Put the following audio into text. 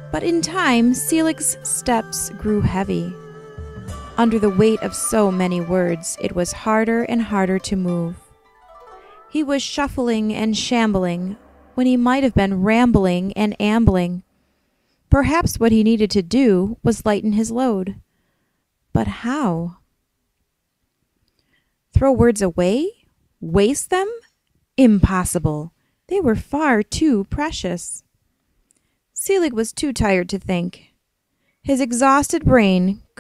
But in time, Selig's steps grew heavy. Under the weight of so many words, it was harder and harder to move. He was shuffling and shambling when he might have been rambling and ambling. Perhaps what he needed to do was lighten his load. But how? Throw words away? Waste them? Impossible. They were far too precious. Selig was too tired to think. His exhausted brain